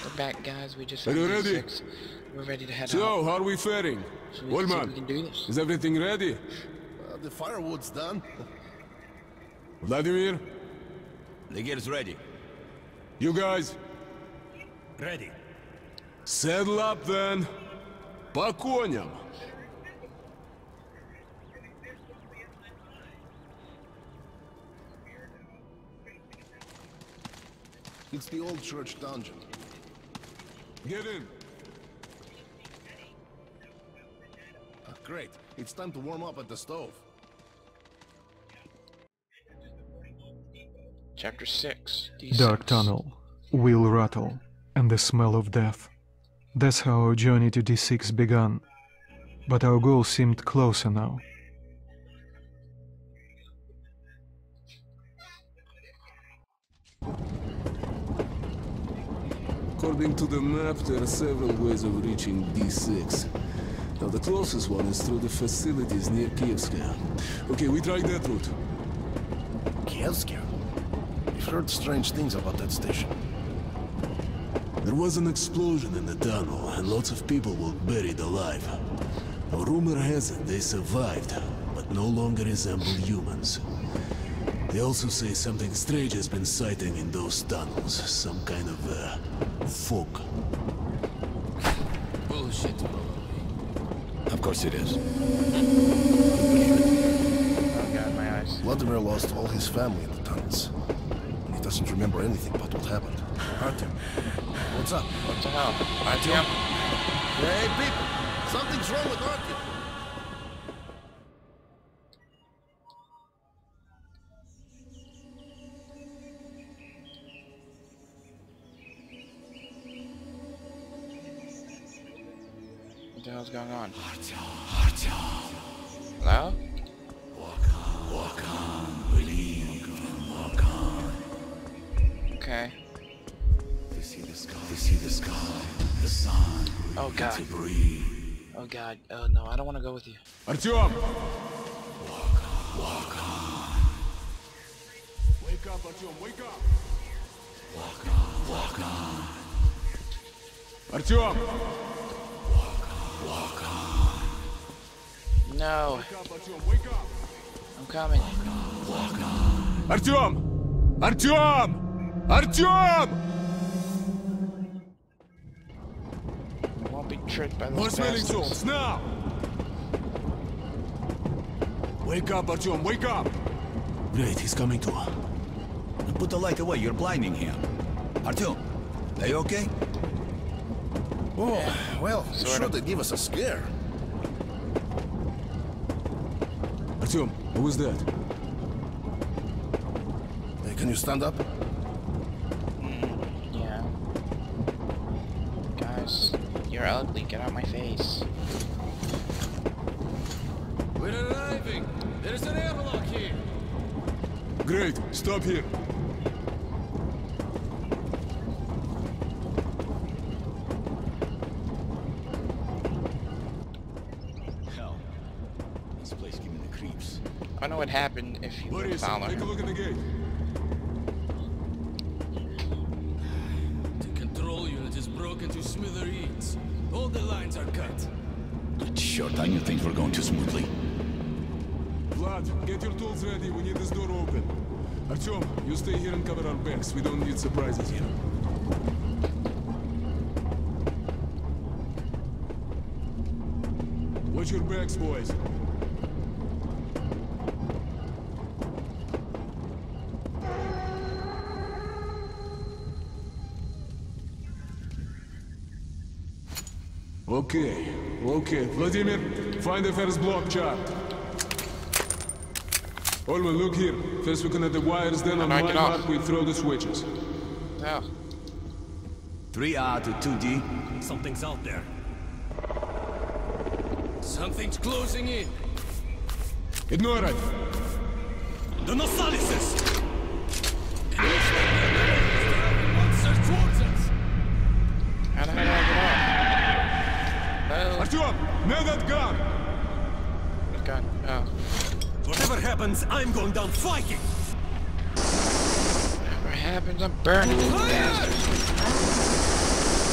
We're back, guys. We just Are you found ready? D6. We're ready to head So, out. how are we faring? So we can see if we Wolman, can do this. is everything ready? The firewood's done. Vladimir, The gear's ready. you guys, Ready. saddle up then. По коням. It's the old church dungeon. Get in. Great. It's time to warm up at the stove. Chapter 6. D6. Dark tunnel, wheel rattle, and the smell of death. That's how our journey to D6 began. But our goal seemed closer now. According to the map, there are several ways of reaching D6. Now, the closest one is through the facilities near Kievskaya. Okay, we tried that route. Kievskia? We've heard strange things about that station. There was an explosion in the tunnel, and lots of people were buried alive. A rumor has it they survived, but no longer resemble humans. They also say something strange has been sighting in those tunnels. Some kind of, fog. Bullshit. Of course it is. Oh god, my eyes. Vladimir lost all his family in the tunnels. And he doesn't remember anything about what happened. Artyom, what's up? What the hell? Artyom? Hey, people! Something's wrong with Artyom! What the hell's going on? Artyom. Hello? Walk on, believe, walk on. Okay. They see the sky, the sun. Oh god. To breathe. Oh god. Oh no, I don't want to go with you. Artyom! Walk on, Wake up, Artyom, wake up! walk on. Artyom! Walk on, No, Wake up, Artyom, wake up! I'm coming. walk on. Artyom! Artyom! Artyom! I won't be tricked by those More smelling bastards. salts, now! Wake up, Artyom, wake up! Great, he's coming to. Put the light away, you're blinding him. Artyom, are you okay? Oh, well, Sort sure of. they give us a scare. Artyom, who was that? Hey, can you stand up? Yeah. Guys, you're ugly. Get out my face. We're arriving! There's an airlock here! Great, stop here. Hell, this place gives me the creeps. I know what happened if you Boris, follow take a him. look at the gate. The control unit is broken to smithereens. All the lines are cut. Short, I knew things were going too smoothly. Vlad, get your tools ready. We need this door open. Artyom, you stay here and cover our backs. We don't need surprises here. Watch your backs, boys. Okay. Vladimir, find the first block chart. Olman, look here. First we connect the wires, then on How do I my get off? mark we throw the switches. Oh, 3R to 2D. Something's out there. Something's closing in. Ignore it. The Nosalises! It looks like they're driving monsters towards us! how the hell do I get off? Oh, Artyom, nail that gun! what gun? Oh, Whatever happens, I'm going down fighting! whatever happens, I'm burning these bastards.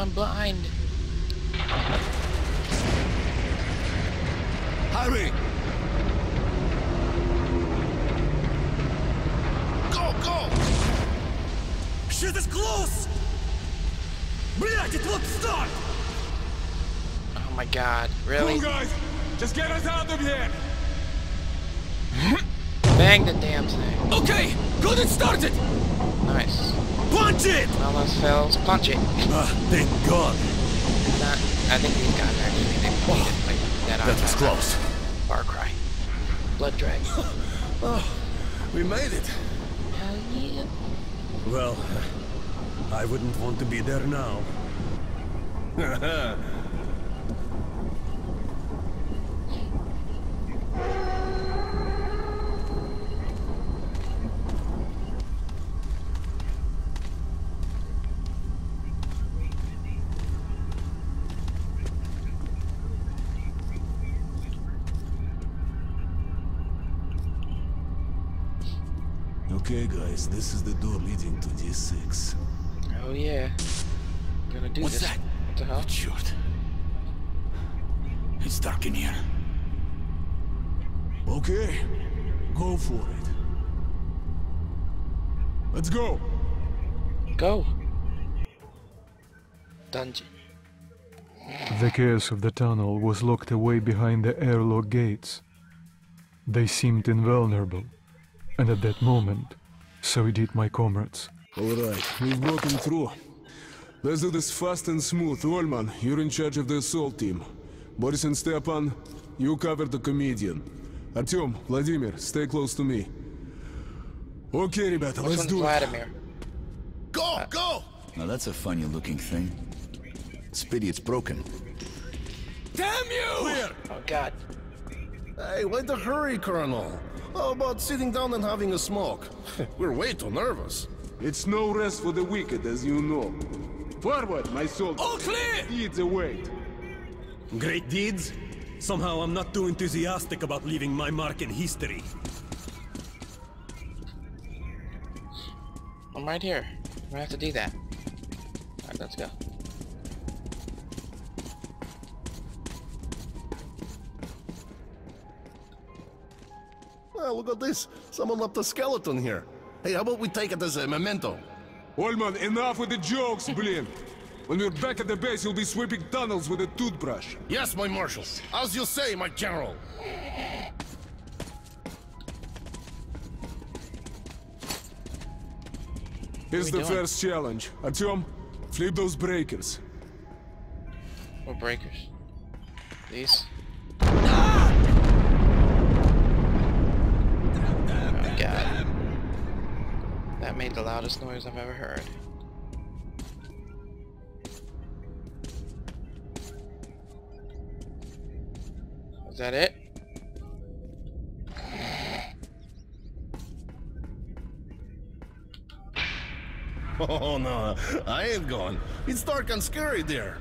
I'm blind. Hurry! Go, go! Shit is close! Блять, it won't start! Oh my god, really? guys! Just get us out of here! Bang the damn thing. Okay, got it started! Nice. Punch it! Almost fails. Punch it. Thank God. I think these guys are actually completed. Like That was close. Far Cry. Blood Dragon. Oh, we made it. Hell yeah. Well, I wouldn't want to be there now. Okay, guys, this is the door leading to D6. Oh yeah. Gonna do What's this. that? What the hell? Shoot. It's dark in here. Okay, go for it. Let's go. Go. Dungeon. The chaos of the tunnel was locked away behind the airlock gates. They seemed invulnerable, and at that moment, so did my comrades. Alright, we've broken through. Let's do this fast and smooth. Olman, you're in charge of the assault team. Boris and Stepan, you cover the comedian. Artyom, Vladimir, stay close to me. Okay, rебята, Which let's one's do it. Vladimir? Go, go! Now that's a funny looking thing. It's pity it's broken. Damn you! Oh god. Hey, why the hurry, Colonel? How about sitting down and having a smoke? We're way too nervous. It's no rest for the wicked, as you know. Forward, my soldier. All clear! Deeds await. Great deeds? Somehow I'm not too enthusiastic about leaving my mark in history. I'm right here. I'm gonna have to do that. Alright, let's go. Well, look at this. Someone left a skeleton here. Hey, how about we take it as a memento? Olman, enough with the jokes, blin. When we're back at the base, you'll be sweeping tunnels with a toothbrush. Yes, my marshal. As you say, my general. Here's the What are we doing? first challenge. Artyom, flip those breakers. What breakers? These? Oh god. That made the loudest noise I've ever heard. Is that it? Oh, no, I ain't going. It's dark and scary there.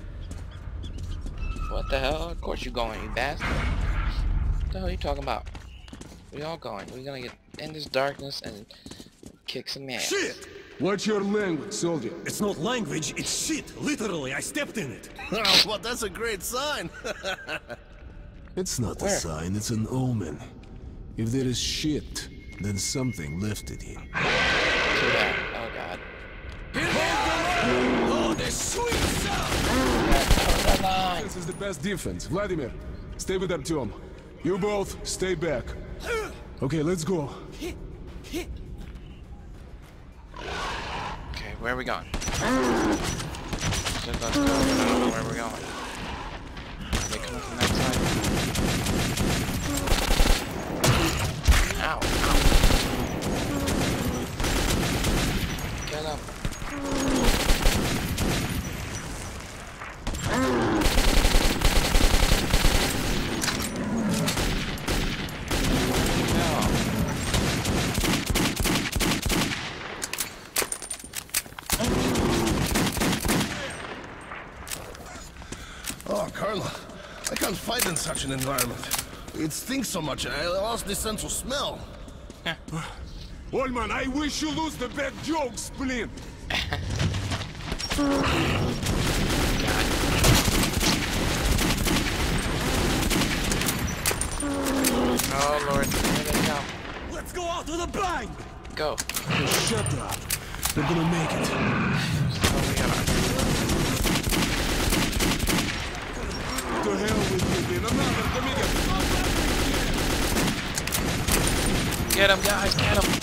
What the hell? Of course you're going, you bastard. What the hell are you talking about? We all going. We're gonna get in this darkness and kick some ass. Shit! Watch your language, soldier. It's not language, it's shit. Literally, I stepped in it. Well, that's a great sign. It's not a Where? sign, it's an omen. If there is shit, then something left it here. To that. Oh god. Oh, the sweet sound! This is the best defense. Vladimir, stay with Artyom. You both, stay back. Okay, let's go. Okay, where are we going? Just let's go. I don't know where we're going. Are they coming from that side? Ow, ow. Get up. Oh, Colonel, I can't fight in such an environment. It stinks so much, I lost the sense of smell. Olman, I wish you lose the bad jokes, blin. Oh lord, here they come. Let's go out with a bang! Go. Shut up. They're gonna make it. Oh, we gotta... To hell with you, man. Get him, guys, get him.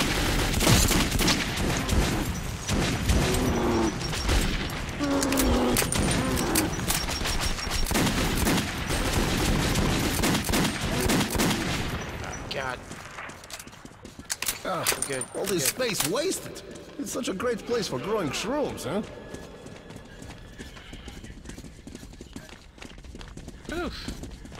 God. Ah, Good. all this space wasted. It's such a great place for growing shrooms, huh? Oof.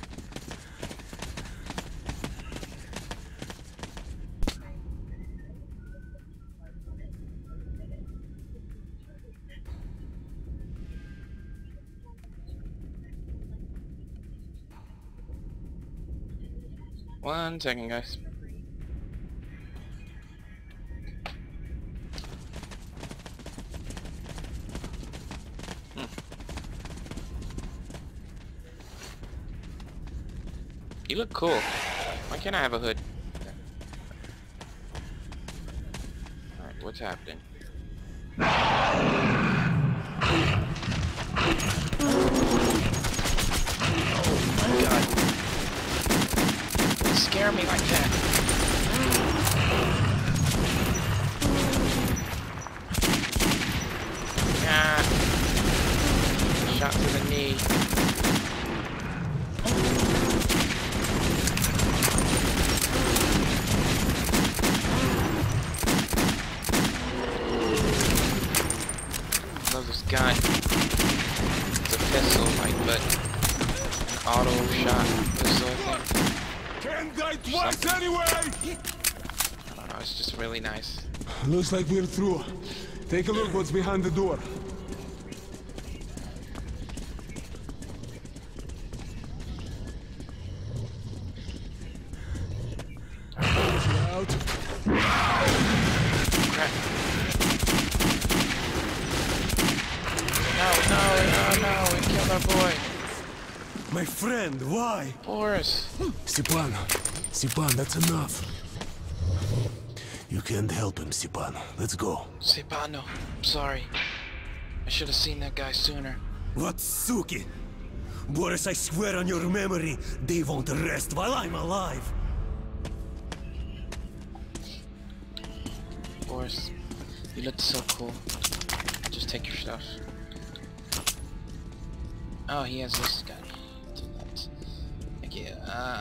One second, guys. You look cool. Why can't I have a hood? Alright, what's happening? Oh my god. Don't scare me like that. Ah. Shot to the knee. This gun. It's a pistol, like, but an auto shot pistol, I think. Can't die twice anyway! I don't know, it's just really nice. Looks like we're through. Take a look what's behind the door. Out. Crap. No, we killed our boy. My friend, why? Boris. Stepan, that's enough. You can't help him, Stepan. Let's go. Stepano, I'm sorry. I should have seen that guy sooner. What suki? Boris, I swear on your memory, they won't rest while I'm alive. Boris, you look so cool. Just take your stuff. Oh, he has this gun. Thank you.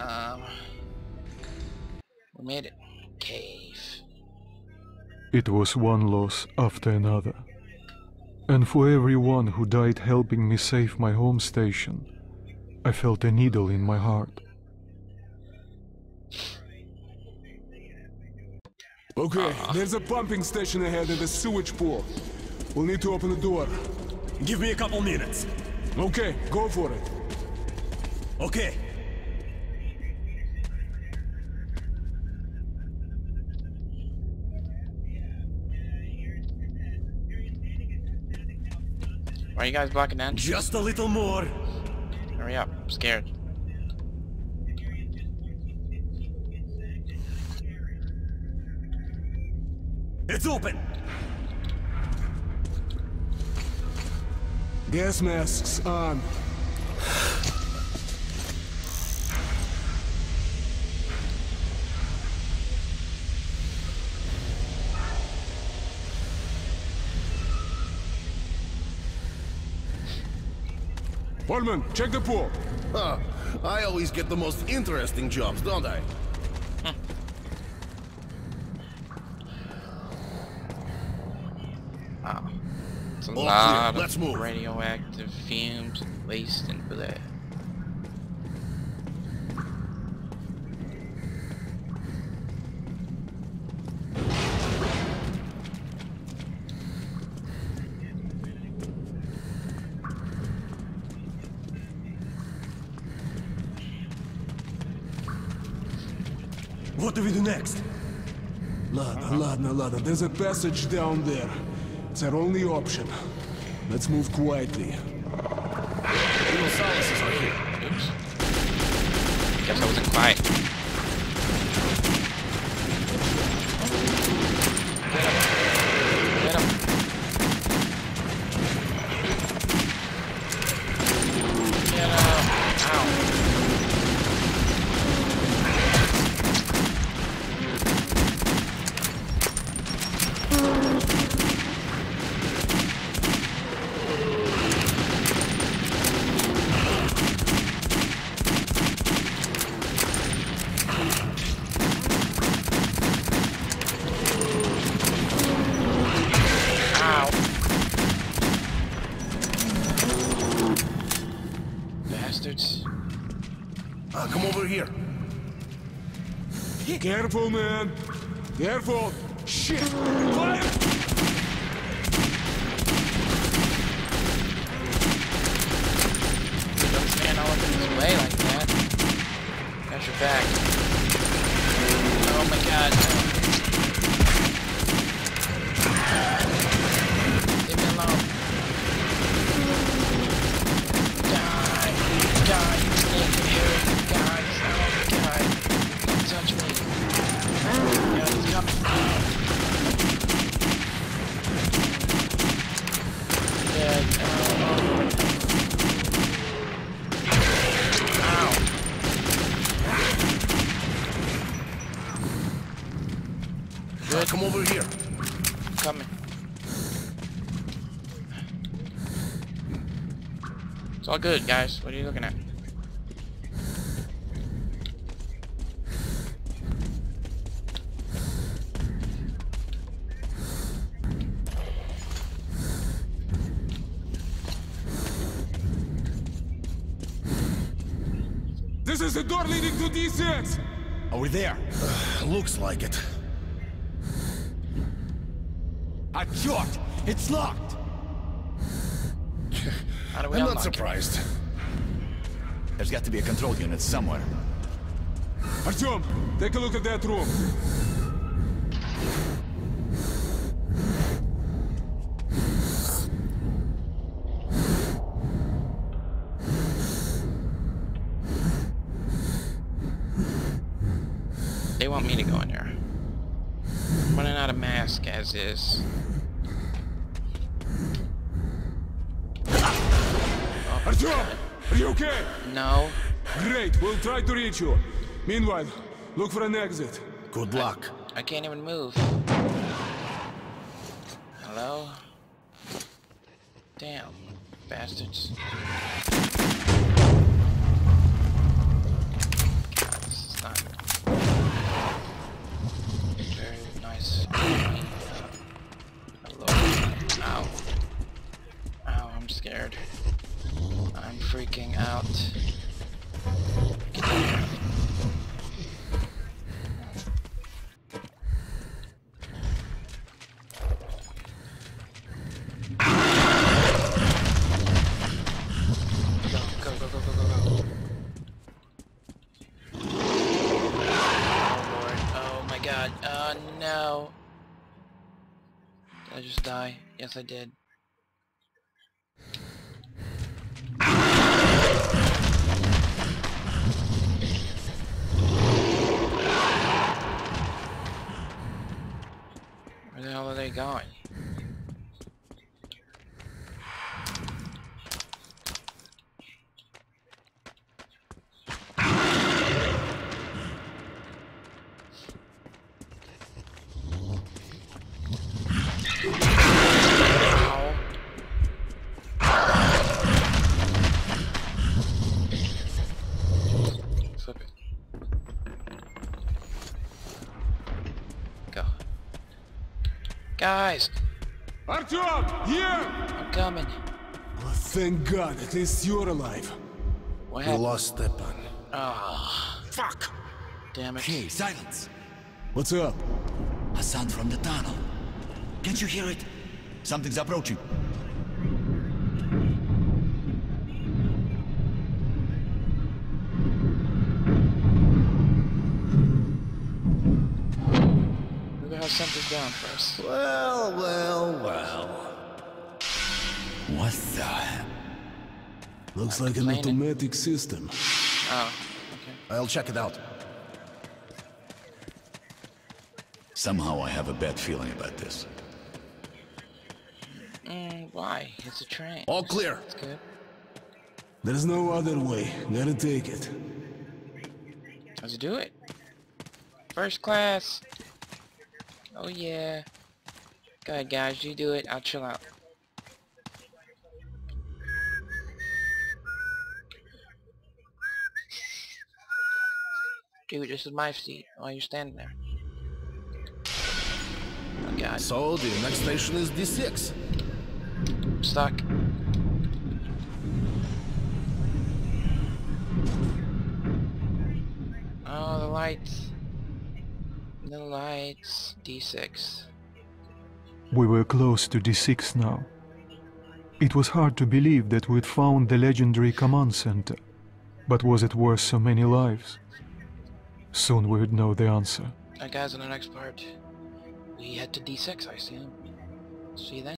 We made it. Cave. It was one loss after another. And for everyone who died helping me save my home station, I felt a needle in my heart. Okay, there's a pumping station ahead and a sewage pool. We'll need to open the door. Give me a couple minutes. Okay, go for it. Okay. Why are you guys blocking that? Just a little more. Hurry up, I'm scared. It's open. Gas masks on. Foreman, check the pool. Huh. I always get the most interesting jobs, don't I? Wow. It's a All lot clear. Let's of move. radioactive fumes, waste, and blah. What do we do next? Ladna. There's a passage down there. It's our only option. Let's move quietly. The Gonzaleses are here. Oops. Guess I wasn't quiet. bastards. Come over here. Careful, man. Careful. Shit. Fire! Don't stand all up in his way like that. Got your back. Oh my god. Leave me alone. Die. Die, you snake in here. Guys. Oh my god. Don't touch me. God, he's coming. Dead. Ow. Come over here. Coming. It's all good, guys. What are you looking at? This is the door leading to D6! Over there. Looks like it. Ah, short! It's locked! How do we I'm not unlock it? surprised. There's got to be a control unit somewhere. Artyom, take a look at that room. They want me to go in there. I'm running out of mask as is. Oh, Artyom, are you okay? no. Great, we'll try to reach you. Meanwhile, look for an exit. Good luck. I can't even move. Hello? Damn. Bastards. God, this is not very nice. Hello. Ow. Ow, I'm scared. I'm freaking out. Get down here. Go, go, go, go, go, go. Oh Lord. Oh my god. No. Did I just die? Yes, I did. Where the hell are they going? Ow. Flip it. Go. Guys, Artyom, here! I'm coming. Oh, thank God, at least you're alive. What We happened? lost Stepan. Ah, Fuck! damn it. Hey, silence! What's up? A sound from the tunnel. Can't you hear it? Something's approaching. Who the hell sent this down first? Well, well, well. What the? Looks like an Complaining. automatic system. Oh, okay. I'll check it out. Somehow I have a bad feeling about this. Why? It's a train. All clear. It's good. There's no other way. Gotta take it. Let's do it. First class. Oh yeah. Go ahead, guys. You do it. I'll chill out. Dude, this is my seat. While you're standing there. Oh God. So, the next station is D6. I'm stuck. lights. No lights. D6. We were close to D6 now. It was hard to believe that we'd found the legendary command center. But was it worth so many lives? Soon we would know the answer. Alright guys, in the next part, we head to D6, I assume. See you then.